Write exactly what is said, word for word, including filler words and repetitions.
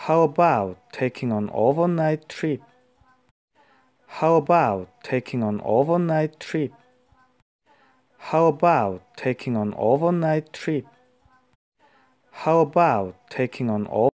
How about taking an overnight trip? How about taking an overnight trip? How about taking an overnight trip? How about taking an